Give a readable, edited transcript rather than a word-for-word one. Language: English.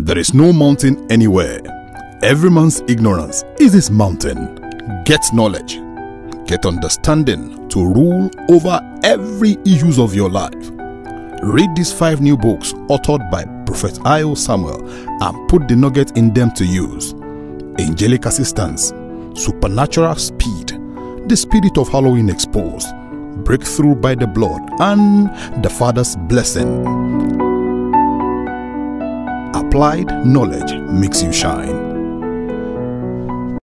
There is no mountain anywhere. Every man's ignorance is his mountain. Get knowledge, get understanding to rule over every issues of your life. Read these 5 new books authored by Prophet I.O. Samuel and put the nugget in them to use. Angelic assistance, supernatural speed, the spirit of Halloween exposed, breakthrough by the blood, and the Father's blessing. Applied knowledge makes you shine.